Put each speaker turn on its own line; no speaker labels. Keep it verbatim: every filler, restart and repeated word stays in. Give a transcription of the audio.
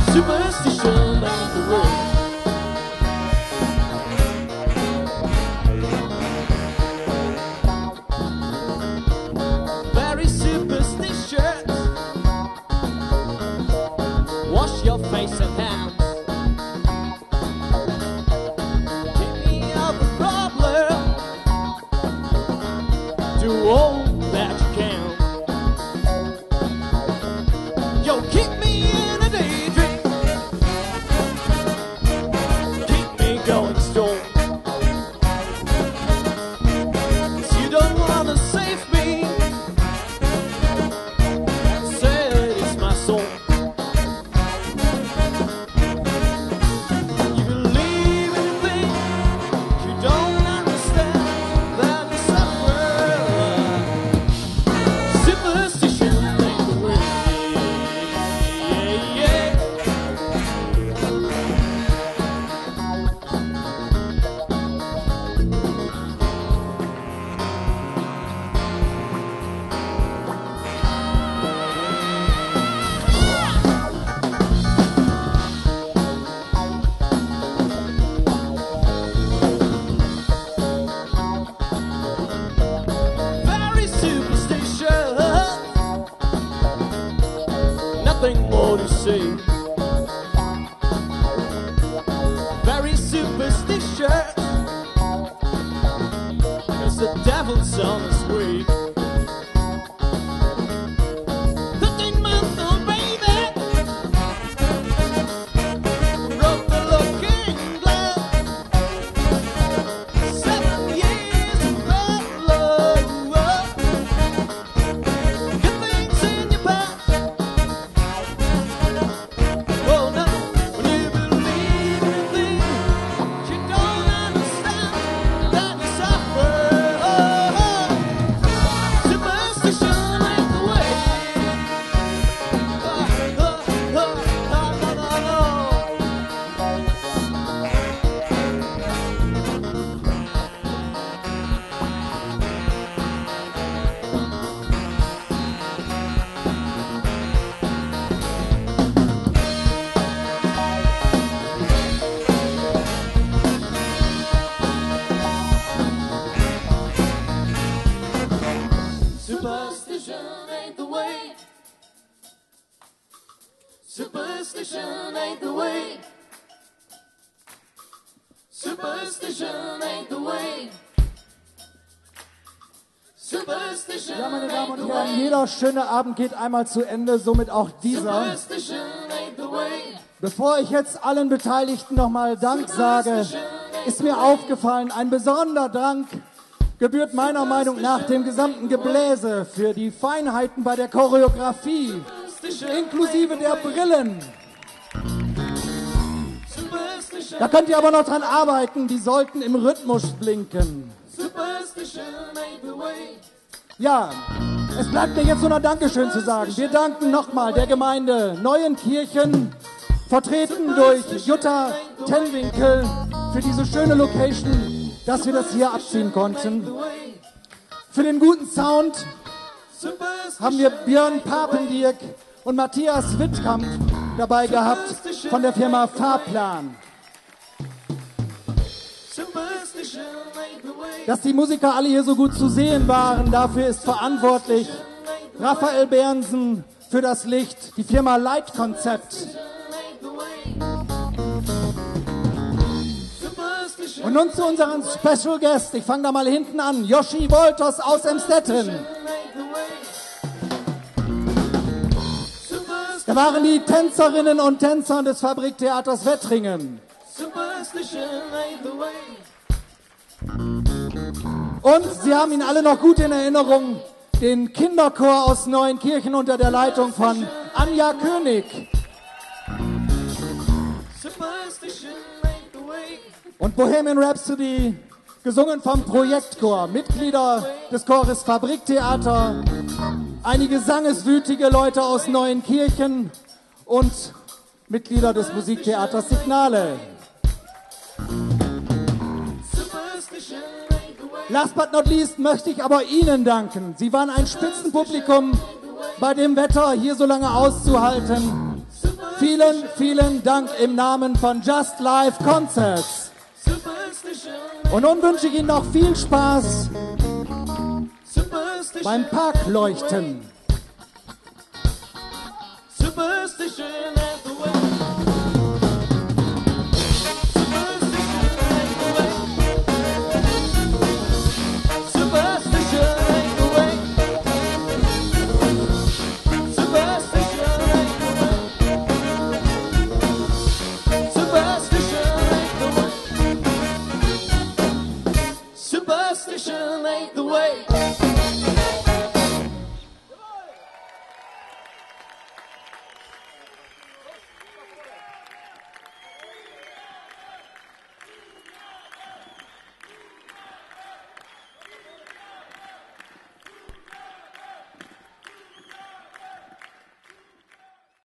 Superstition ain't the way. Very superstitious. Wash your face and hands. Keep me out the problem. Do all that you can. Yo, keep me in a daydream. Keep me going strong. 'Cause you don't wanna save me. Said it's my soul. You believe anything you don't understand. That is suffer. Superstition ain't the way. Yeah, yeah. Very superstitious. Nothing more to say. Very superstitious. 'Cause the devil's on his way. Thirteen months old baby broke the looking glass. Seven years of love. Good things in your past. Oh no, when you believe anything you don't understand, then you suffer. Superstition ain't the way. Oh, oh, oh, no, no, no, no. Superstition ain't the way. Superstition ain't the way. Superstition ain't the way. Superstition
Ja, meine Damen
ain't
und
the
Herren,
way.
jeder schöne Abend geht einmal zu Ende, somit auch dieser.
Superstition ain't the way.
Bevor ich jetzt allen Beteiligten nochmal Dank sage, ist mir aufgefallen, ein besonderer Dank gebührt meiner Meinung nach dem gesamten Gebläse für die Feinheiten bei der Choreografie, inklusive der Brillen.
Superstition,
Da könnt ihr aber noch dran arbeiten, die sollten im Rhythmus blinken.
superstition ain't the way.
Ja, es bleibt mir jetzt nur noch Dankeschön zu sagen. Wir danken nochmal der Gemeinde Neuenkirchen, vertreten durch Jutta Tenwinkel, für diese schöne Location, dass wir das hier abziehen konnten. Für den guten Sound haben wir Björn Papendirk und Matthias Wittkamp dabei gehabt von der Firma Fahrplan.
Superstition ain't the way.
Dass die Musiker alle hier so gut zu sehen waren, dafür ist verantwortlich Raphael Bernsen für das Licht, die Firma Light Concept. Und nun zu unseren Special Guest. Ich fange da mal hinten an. Yoshi Wolters aus Emstetten. Da waren die Tänzerinnen und Tänzer des Fabriktheaters Wettringen. Und sie haben ihn alle noch gut in Erinnerung, den Kinderchor aus Neuenkirchen unter der Leitung von Anja König. Und Bohemian Rhapsody, gesungen vom Projektchor, Mitglieder des Chores Fabriktheater, einige sangeswütige Leute aus Neuenkirchen und Mitglieder des Musiktheaters Signale. Last but not least möchte ich aber Ihnen danken. Sie waren ein Spitzenpublikum, bei dem Wetter hier so lange auszuhalten. Vielen Vielen, vielen Dank im Namen von Just Live Concerts.
Superstition,
Und nun wünsche ich Ihnen noch viel Spaß
superstition,
beim Parkleuchten.
superstition.